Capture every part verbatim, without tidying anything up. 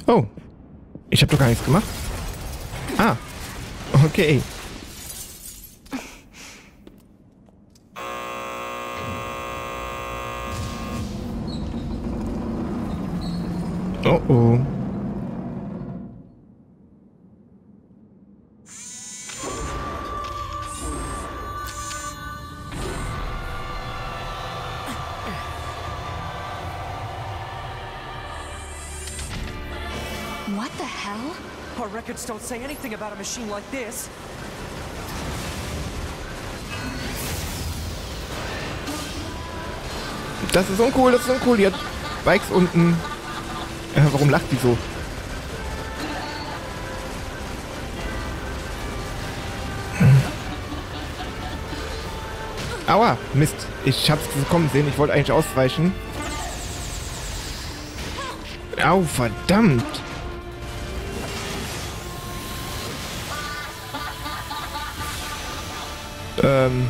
Oh. Ich habe doch gar nichts gemacht. Ah. Okay. Oh oh. What the hell? Our records don't say anything about a machine like this. Das ist uncool, das ist uncool. Die hat Bikes unten. Äh, warum lacht die so? Aua, Mist. Ich hab's kommen sehen. Ich wollte eigentlich ausweichen. Au, verdammt. Ähm.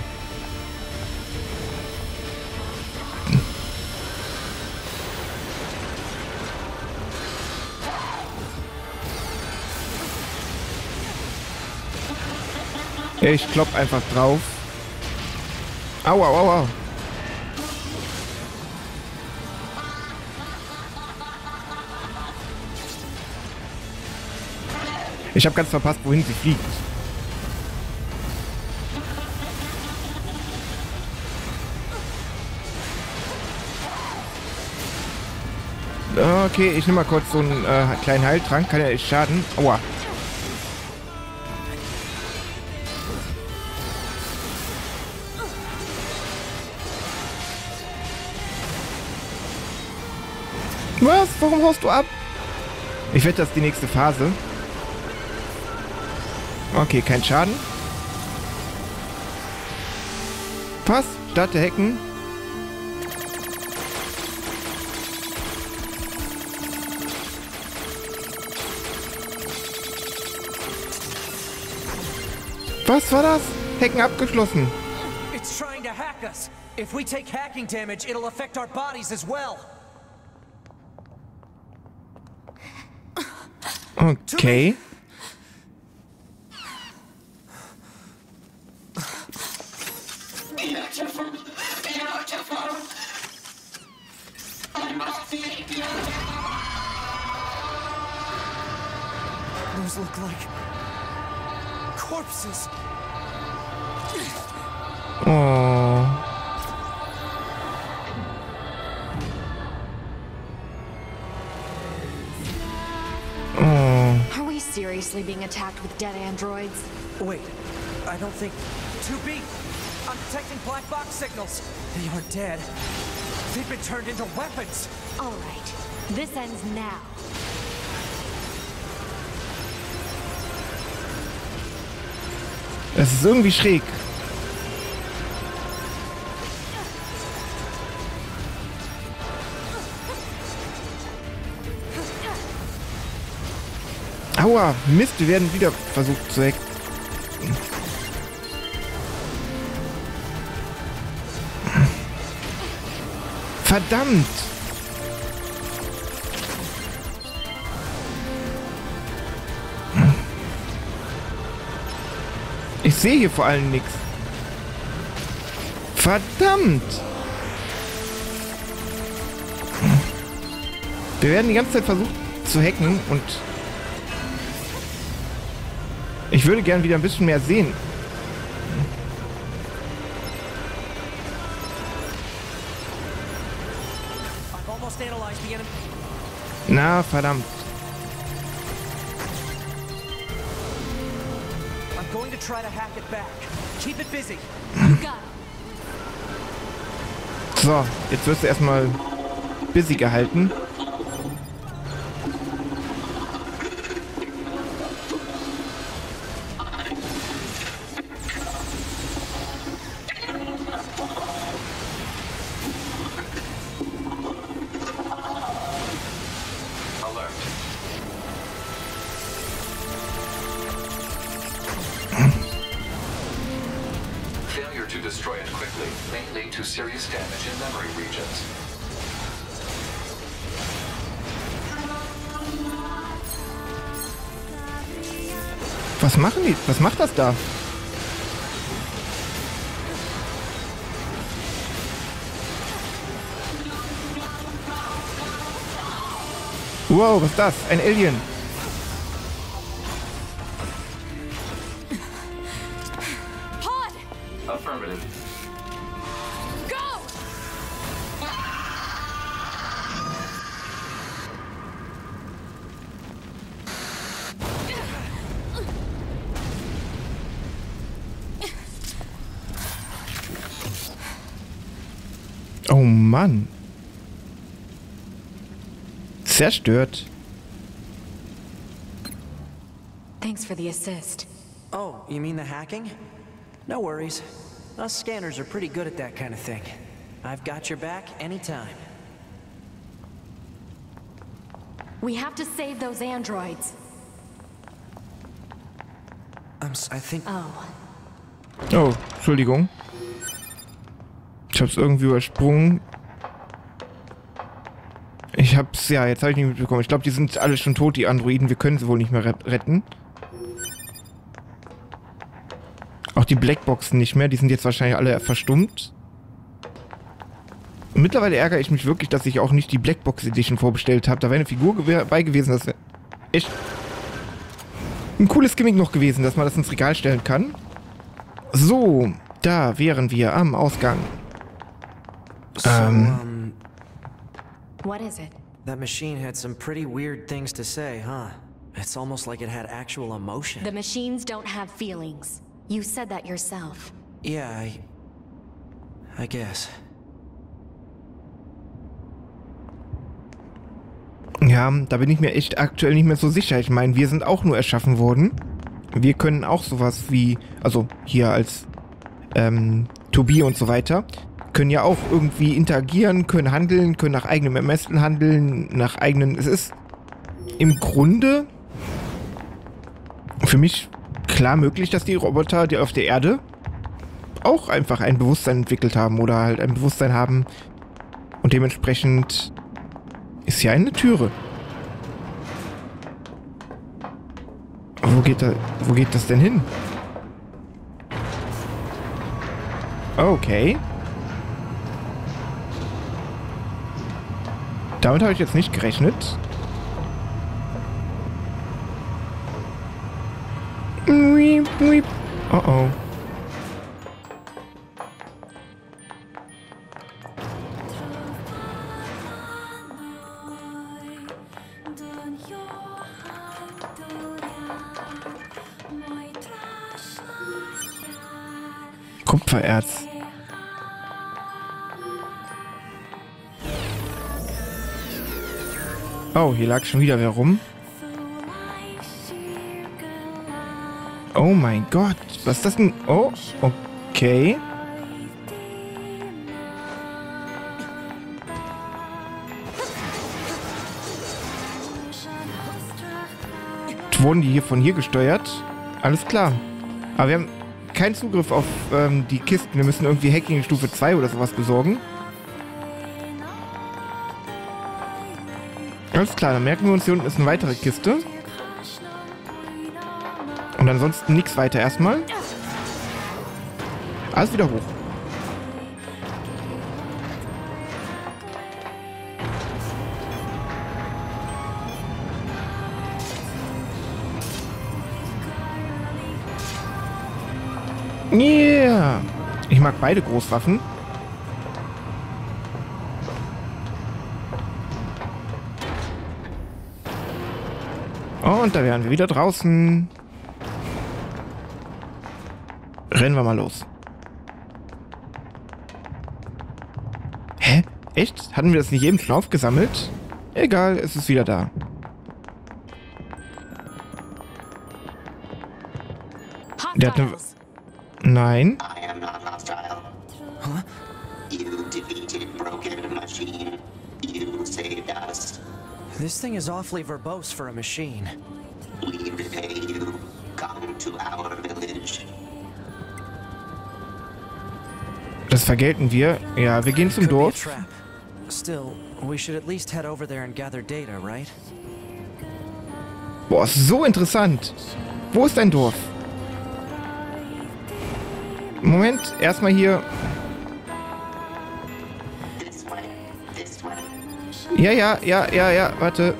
Ich klopp einfach drauf. Au, au, au, au. Ich habe ganz verpasst, wohin sie fliegt. Okay, ich nehme mal kurz so einen äh, kleinen Heiltrank. Kann ja nicht schaden. Aua. Was? Warum haust du ab? Ich wette, das ist die nächste Phase. Okay, kein Schaden. Pass, starte Hacken. Was war das? Hacken abgeschlossen. It's trying to hack us. If we take hacking damage, it'll affect our bodies as well. Okay. Those look like corpses. Oh. Oh. Are we seriously being attacked with dead androids? Wait, I don't think... two B! I'm detecting black box signals. They aren't dead. They've been turned into weapons. All right. This ends now. Das ist irgendwie schräg. Aua, Mist, wir werden wieder versucht zu hacken. Verdammt! Ich sehe hier vor allem nichts. Verdammt! Wir werden die ganze Zeit versucht zu hacken und ich würde gern wieder ein bisschen mehr sehen. Na, verdammt. So, jetzt wirst du erstmal busy gehalten. To destroy it quickly may lead to serious damage in memory regions. Was machen die? Was macht das da? Wow, was ist das? Ein Alien. Pod! Affirmative. Go! Oh Mann. Zerstört. Thanks for the assist. Oh, you mean the hacking? No worries. Us scanners are pretty good at that kind of thing. I've got your back anytime. We have to save those androids. I'm s I think... Oh. Oh, Entschuldigung. Ich hab's irgendwie übersprungen. Ich hab's, ja, jetzt habe ich nicht mitbekommen. Ich glaube, die sind alle schon tot, die Androiden. Wir können sie wohl nicht mehr retten. Auch die Blackboxen nicht mehr. Die sind jetzt wahrscheinlich alle verstummt. Und mittlerweile ärgere ich mich wirklich, dass ich auch nicht die Blackbox Edition vorbestellt habe. Da wäre eine Figur dabei gewesen. Das wäre echt ein cooles Gimmick noch gewesen, dass man das ins Regal stellen kann. So, da wären wir am Ausgang. So, Um. um... What is it? That machine had some pretty weird things to say, huh? It's almost like it had actual emotion. The machines don't have feelings. You said that yourself. Yeah, I... I guess. Ja, da bin ich mir echt aktuell nicht mehr so sicher. Ich meine, wir sind auch nur erschaffen worden. Wir können auch sowas wie, also hier als ähm, Tobi und so weiter, können ja auch irgendwie interagieren, können handeln, können nach eigenem Ermessen handeln, nach eigenen... Es ist im Grunde für mich klar möglich, dass die Roboter, die auf der Erde auch einfach ein Bewusstsein entwickelt haben oder halt ein Bewusstsein haben und dementsprechend ist hier eine Türe. Wo geht da, wo geht das denn hin? Okay. Damit habe ich jetzt nicht gerechnet. Oh oh. Kupfererz. Oh, hier lag schon wieder wer rum. Oh mein Gott, was ist das denn? Oh, okay. Wurden die hier von hier gesteuert? Alles klar. Aber wir haben keinen Zugriff auf ähm, die Kisten. Wir müssen irgendwie Hacking Stufe zwei oder sowas besorgen. Alles klar, dann merken wir uns, hier unten ist eine weitere Kiste. Und ansonsten nichts weiter erstmal. Alles wieder hoch. Yeah! Ich mag beide Großwaffen. Und da wären wir wieder draußen. Rennen wir mal los. Hä? Echt? Hatten wir das nicht eben schon aufgesammelt? Egal, es ist wieder da. Der hat eine... Nein. I am not hostile. Huh? You defeated Broken Machine. You saved us. This thing is awfully verbose for a machine. We repay you. Come to our village. Das vergelten wir. Ja, wir gehen zum Could be a Dorf. trap. Still, we should at least head over there and gather data, right? Boah, ist so interessant. Wo ist dein Dorf? Moment, erstmal hier. This way. This way. Ja, ja, ja, ja, ja, warte.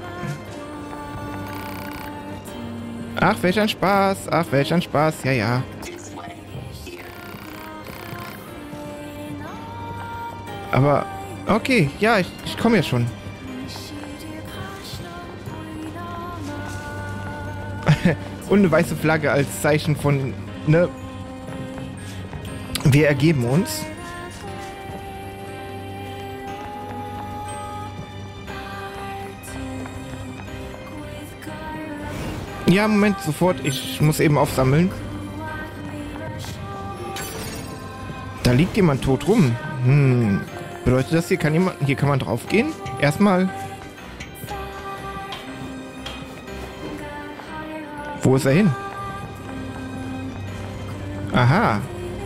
Ach, welch ein Spaß. Ach, welch ein Spaß. Ja, ja. This way. Here. Aber, okay, ja, ich, ich komme ja schon. Und eine weiße Flagge als Zeichen von, ne? Wir ergeben uns. Ja, Moment, sofort. Ich muss eben aufsammeln. Da liegt jemand tot rum. Hm. Bedeutet das, hier kann jemand, hier kann man draufgehen? Erstmal. Wo ist er hin? Aha.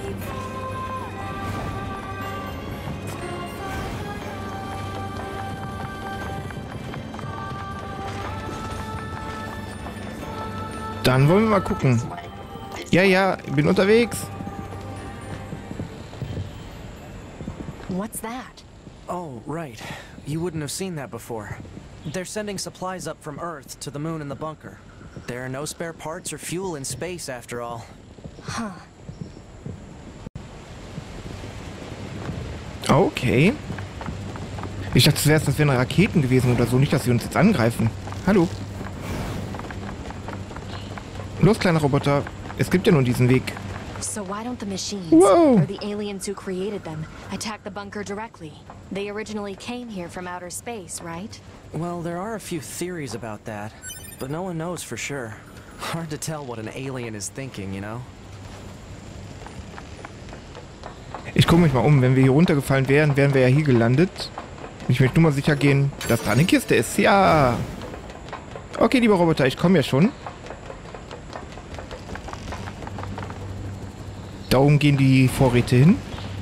Dann wollen wir mal gucken. Ja, ja, ich bin unterwegs. What's that? Oh, right. You wouldn't have seen that before. They're sending supplies up from Earth to the moon and the bunker. There are no spare parts or fuel in space after all. Huh. Okay. Ich dachte zuerst, das wären Raketen gewesen oder so. Nicht, dass sie uns jetzt angreifen. Hallo. Los, kleiner Roboter. Es gibt ja nur diesen Weg. So why don't the machines, Whoa. or the aliens who created them, attack the bunker directly? They originally came here from outer space, right? Well, there are a few theories about that, but no one knows for sure. Hard to tell what an alien is thinking, you know? Ich gucke mich mal um. Wenn wir hier runtergefallen wären, wären wir ja hier gelandet. Ich möchte nur mal sicher gehen, dass da eine Kiste ist. Ja. Okay, lieber Roboter, ich komme ja schon. Da oben gehen die Vorräte hin.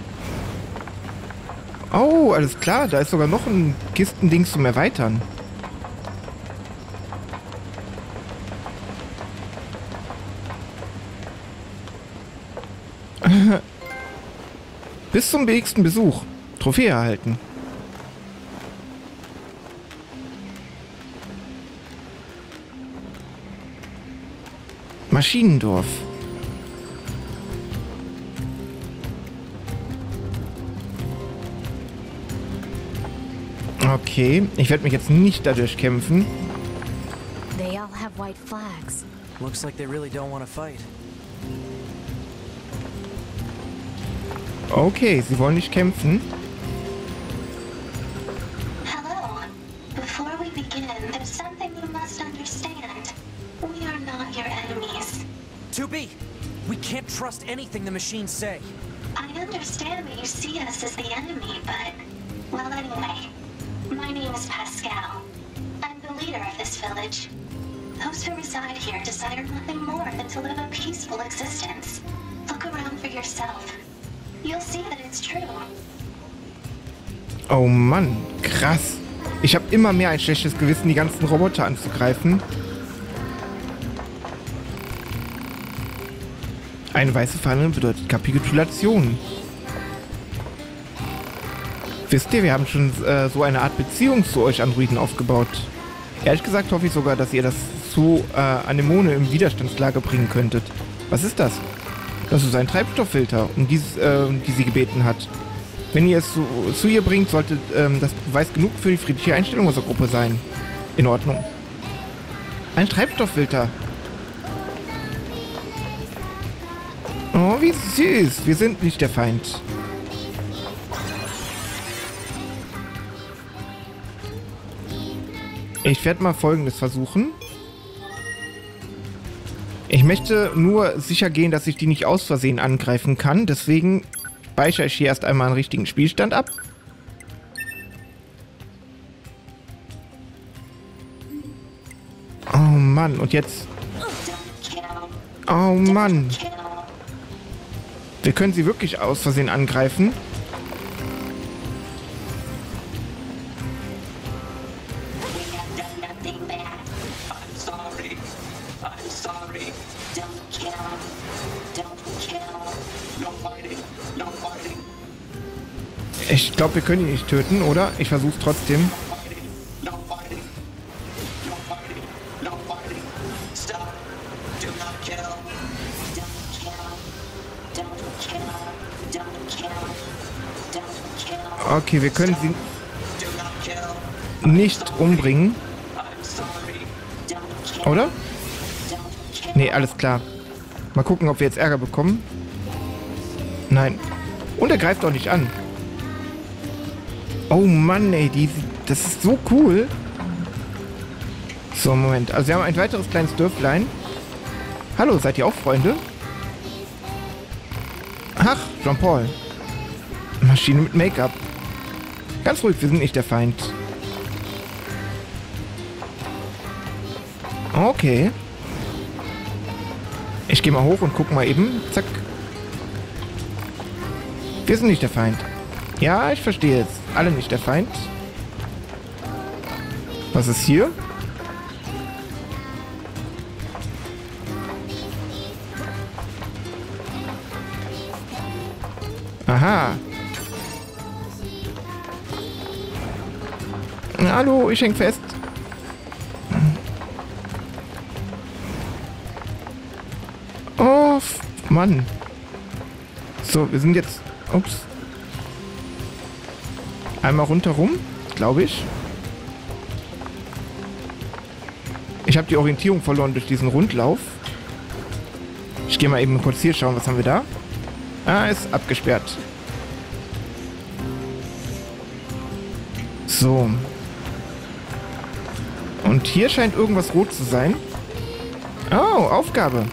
Oh, alles klar. Da ist sogar noch ein Kistendings zum Erweitern. Bis zum nächsten Besuch. Trophäe erhalten. Maschinendorf. Okay, ich werde mich jetzt nicht dadurch kämpfen. They all have white flags. Looks like they really don't want to fight. Okay, sie wollen nicht kämpfen. Hello. Before we begin, there's something you must understand. We are not your enemies. two B! We can't trust anything the machines say. I understand that you see us as the enemy, but... Well, anyway. My name is Pascal. I'm the leader of this village. Those who reside here desire nothing more than to live a peaceful existence. Look around for yourself. You'll see that it's true. Oh Mann, krass. Ich habe immer mehr ein schlechtes Gewissen, die ganzen Roboter anzugreifen. Eine weiße Fahne bedeutet Kapitulation. Wisst ihr, wir haben schon äh, so eine Art Beziehung zu euch Androiden aufgebaut. Ehrlich gesagt hoffe ich sogar, dass ihr das zu äh, Anemone im Widerstandslager bringen könntet. Was ist das? Das ist ein Treibstofffilter, um dies, äh, die sie gebeten hat. Wenn ihr es zu, zu ihr bringt, sollte ähm, das Beweis genug für die friedliche Einstellung unserer Gruppe sein. In Ordnung. Ein Treibstofffilter. Oh, wie süß. Wir sind nicht der Feind. Ich werde mal Folgendes versuchen. Ich möchte nur sicher gehen, dass ich die nicht aus Versehen angreifen kann. Deswegen speichere ich hier erst einmal einen richtigen Spielstand ab. Oh Mann, und jetzt... Oh Mann. Wir können sie wirklich aus Versehen angreifen. Ich glaube, wir können ihn nicht töten, oder? Ich versuch's trotzdem. Okay, wir können sie nicht umbringen. Oder? Nee, alles klar. Mal gucken, ob wir jetzt Ärger bekommen. Nein. Und er greift auch nicht an. Oh Mann, ey, die, das ist so cool. So, Moment. Also wir haben ein weiteres kleines Dörflein. Hallo, seid ihr auch Freunde? Ach, Jean-Paul. Maschine mit Make-up. Ganz ruhig, wir sind nicht der Feind. Okay. Ich gehe mal hoch und guck mal eben. Zack. Wir sind nicht der Feind. Ja, ich verstehe jetzt. Alle nicht der Feind. Was ist hier? Aha. Hallo, ich häng fest. Oh, Mann. So, wir sind jetzt... Ups. Einmal rundherum, glaube ich. Ich habe die Orientierung verloren durch diesen Rundlauf. Ich gehe mal eben kurz hier schauen, was haben wir da? Ah, ist abgesperrt. So. Und hier scheint irgendwas rot zu sein. Oh, Aufgabe.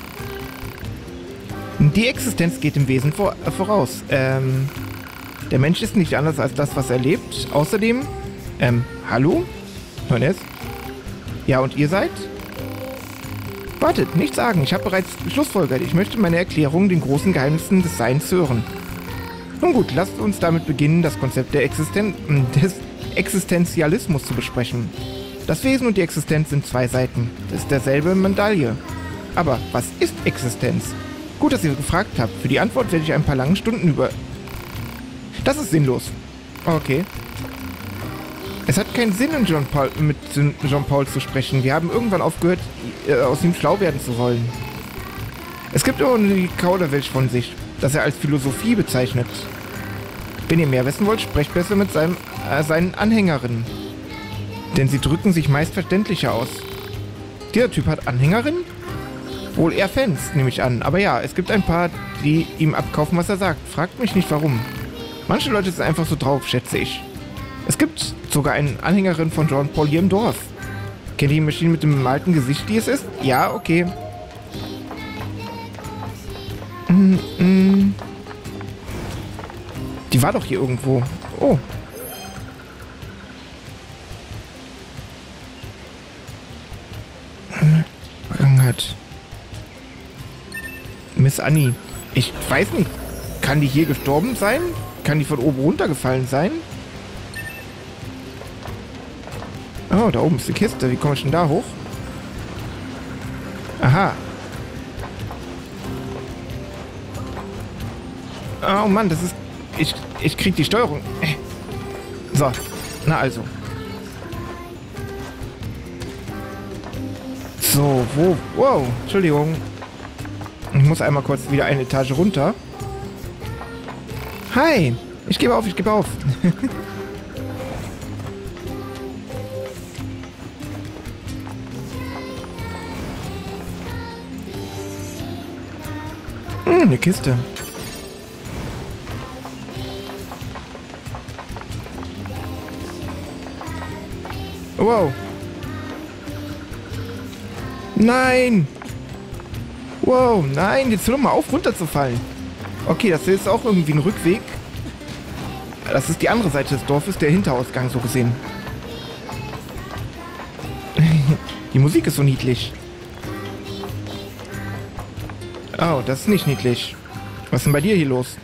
Die Existenz geht im Wesen vor, äh, voraus. Ähm, der Mensch ist nicht anders als das, was er lebt. Außerdem, ähm, hallo? neun S? Ja, und ihr seid? Wartet, nichts sagen. Ich habe bereits geschlussfolgert. Ich möchte meine Erklärung den großen Geheimnissen des Seins hören. Nun gut, lasst uns damit beginnen, das Konzept der Existen des Existenzialismus zu besprechen. Das Wesen und die Existenz sind zwei Seiten. Das ist derselbe Medaille. Aber was ist Existenz? Gut, dass ihr gefragt habt. Für die Antwort werde ich ein paar lange Stunden über... Das ist sinnlos. Okay. Es hat keinen Sinn, in Jean Paul, mit Jean-Paul zu sprechen. Wir haben irgendwann aufgehört, äh, aus ihm schlau werden zu wollen. Es gibt auch die Kauderwelsch von sich, das er als Philosophie bezeichnet. Wenn ihr mehr wissen wollt, sprecht besser mit seinem, äh, seinen Anhängerinnen. Denn sie drücken sich meist verständlicher aus. Dieser Typ hat Anhängerinnen? Wohl eher Fans, nehme ich an. Aber ja, es gibt ein paar, die ihm abkaufen, was er sagt. Fragt mich nicht, warum. Manche Leute sind einfach so drauf, schätze ich. Es gibt sogar eine Anhängerin von Jean-Paul hier im Dorf. Kennt ihr die Maschine mit dem bemalten Gesicht, die es ist? Ja, okay. Mm, mm. Die war doch hier irgendwo. Oh. Vergangenheit. Miss Annie. Ich weiß nicht. Kann die hier gestorben sein? Kann die von oben runtergefallen sein? Oh, da oben ist die Kiste. Wie komme ich denn da hoch? Aha. Oh Mann, das ist... Ich, ich krieg die Steuerung. So. Na also. So, wo... Wow, Entschuldigung. Ich muss einmal kurz wieder eine Etage runter. Hi. Ich gebe auf, ich gebe auf. hm, eine Kiste. Wow. Nein. Wow, nein, jetzt hör doch mal auf, runterzufallen. Okay, das ist auch irgendwie ein Rückweg. Das ist die andere Seite des Dorfes, der Hinterausgang so gesehen. Die Musik ist so niedlich. Oh, das ist nicht niedlich. Was ist denn bei dir hier los?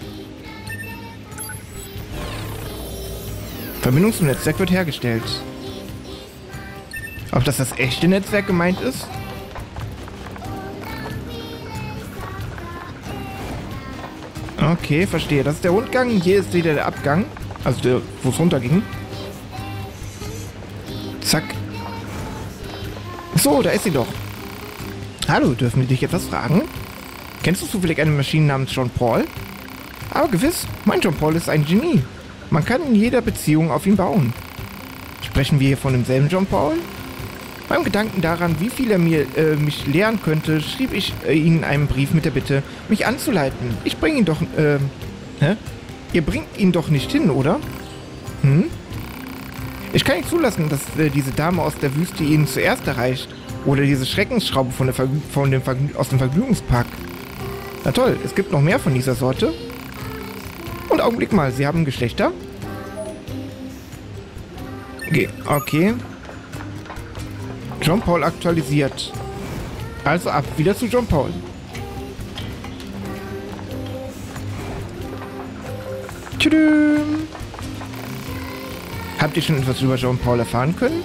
Verbindung zum Netzwerk wird hergestellt. Ob das das echte Netzwerk gemeint ist? Okay, verstehe. Das ist der Rundgang. Hier ist wieder der Abgang. Also der, wo es runterging. Zack. So, da ist sie doch. Hallo, dürfen wir dich etwas fragen? Kennst du zufällig eine Maschine namens John Paul? Aber gewiss, mein John Paul ist ein Genie. Man kann in jeder Beziehung auf ihn bauen. Sprechen wir hier von demselben John Paul? Beim Gedanken daran, wie viel er mir, äh, mich lehren könnte, schrieb ich äh, Ihnen einen Brief mit der Bitte, mich anzuleiten. Ich bringe ihn doch, äh, hä? Ihr bringt ihn doch nicht hin, oder? Hm? Ich kann nicht zulassen, dass äh, diese Dame aus der Wüste ihn zuerst erreicht. Oder diese Schreckensschraube von der Vergnü von dem Vergnü aus dem Vergnügungspark. Na toll, es gibt noch mehr von dieser Sorte. Und Augenblick mal, Sie haben Geschlechter? Okay, okay. John Paul aktualisiert. Also ab, wieder zu John Paul. Tschüss. Habt ihr schon etwas über John Paul erfahren können?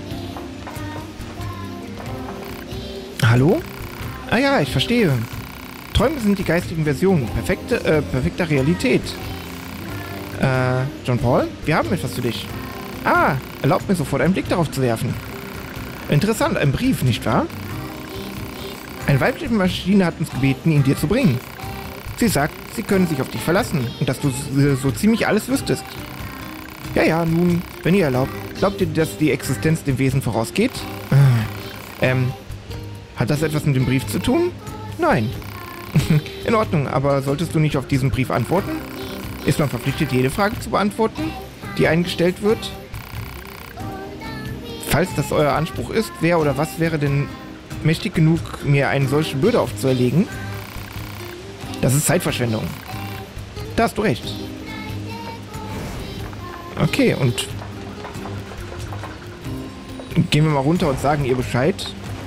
Hallo? Ah ja, ich verstehe. Träume sind die geistigen Versionen perfekte, äh, perfekter Realität. Äh, John Paul, wir haben etwas für dich. Ah, erlaubt mir sofort einen Blick darauf zu werfen. Interessant, ein Brief, nicht wahr? Eine weibliche Maschine hat uns gebeten, ihn dir zu bringen. Sie sagt, sie können sich auf dich verlassen und dass du so, so ziemlich alles wüsstest. Ja, ja, nun, wenn ihr erlaubt, glaubt ihr, dass die Existenz dem Wesen vorausgeht? Äh, ähm, hat das etwas mit dem Brief zu tun? Nein. In Ordnung, aber solltest du nicht auf diesen Brief antworten? Ist man verpflichtet, jede Frage zu beantworten, die einem gestellt wird? Falls das euer Anspruch ist, wer oder was wäre denn mächtig genug, mir eine solche Bürde aufzuerlegen? Das ist Zeitverschwendung. Da hast du recht. Okay, und gehen wir mal runter und sagen ihr Bescheid.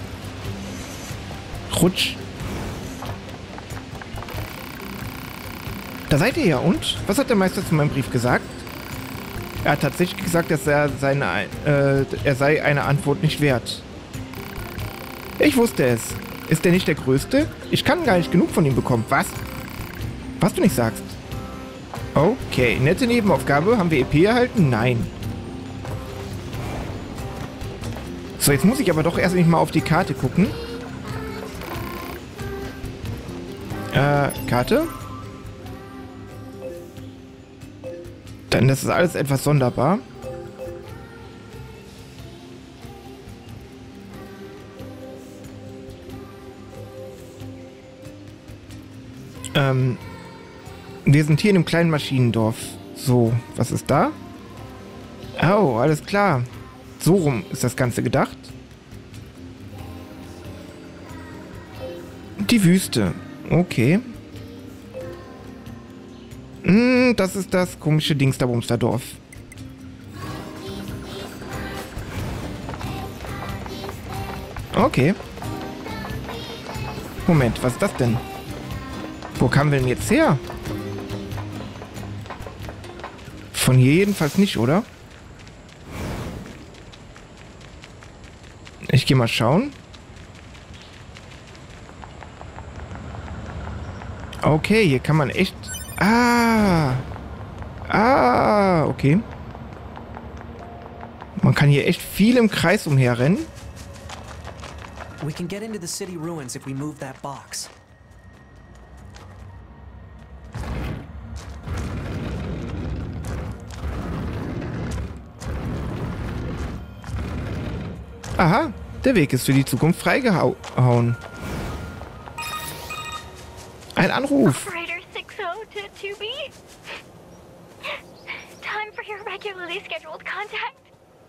Rutsch. Da seid ihr ja, und? Was hat der Meister zu meinem Brief gesagt? Er hat tatsächlich gesagt, dass er seine, äh, er sei eine Antwort nicht wert. Ich wusste es. Ist er nicht der Größte? Ich kann gar nicht genug von ihm bekommen. Was? Was du nicht sagst. Okay, nette Nebenaufgabe. Haben wir E P erhalten? Nein. So, jetzt muss ich aber doch erst nicht mal auf die Karte gucken. Äh, Karte? Dann das ist alles etwas sonderbar. Ähm, wir sind hier in einem kleinen Maschinendorf. So, was ist da? Oh, alles klar. So rum ist das Ganze gedacht. Die Wüste. Okay. Hm, das ist das komische Dingsterbumsterdorf. Okay. Moment, was ist das denn? Wo kamen wir denn jetzt her? Von hier jedenfalls nicht, oder? Ich gehe mal schauen. Okay, hier kann man echt... Ah! Ah, okay. Man kann hier echt viel im Kreis umherrennen. We can get into the city ruins if we move that box. Aha, der Weg ist für die Zukunft freigehauen. Ein Anruf. Operator six oh to two B. Time for your regularly scheduled contact.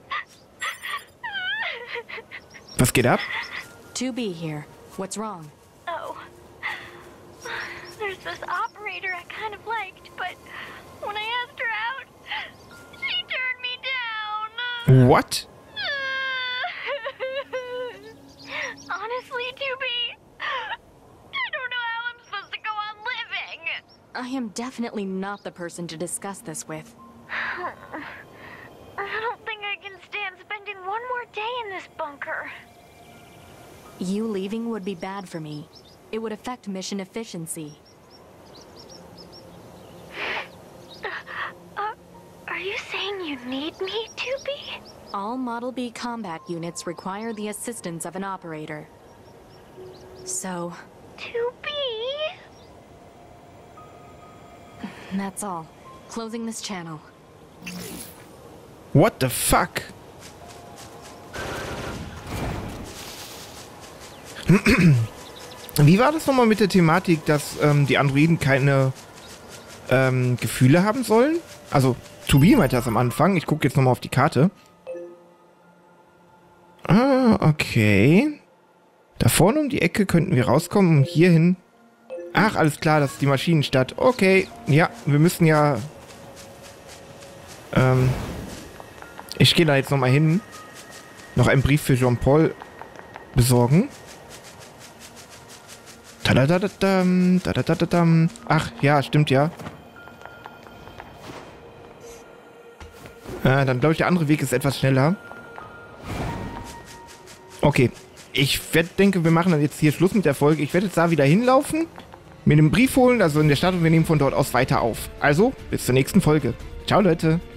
Was geht ab? two B here. What's wrong? Oh. There's this operator I kind of liked, but when I asked her out, she turned me down. What? Honestly, two B, I don't know how I'm supposed to go on living. I am definitely not the person to discuss this with. I don't think I can stand spending one more day in this bunker. You leaving would be bad for me. It would affect mission efficiency. Uh, are You need me, two B? All Model B combat units require the assistance of an operator. So, two B? that's all. Closing this channel. What the fuck? Wie war das nochmal mit der Thematik, dass ähm, die Androiden keine ähm, Gefühle haben sollen? Also, zwei B meinte das am Anfang. Ich gucke jetzt nochmal auf die Karte. Ah, okay. Da vorne um die Ecke könnten wir rauskommen und hier hin. Ach, alles klar, das ist die Maschinenstadt. Okay, ja, wir müssen ja... Ähm... Ich gehe da jetzt nochmal hin. Noch einen Brief für Jean-Paul besorgen. Tadadadadam, tadadadadam. Ach, ja, stimmt ja. Äh, dann glaube ich, der andere Weg ist etwas schneller. Okay. Ich werd, denke, wir machen dann jetzt hier Schluss mit der Folge. Ich werde jetzt da wieder hinlaufen, mir den Brief holen, also in der Stadt, und wir nehmen von dort aus weiter auf. Also, bis zur nächsten Folge. Ciao, Leute.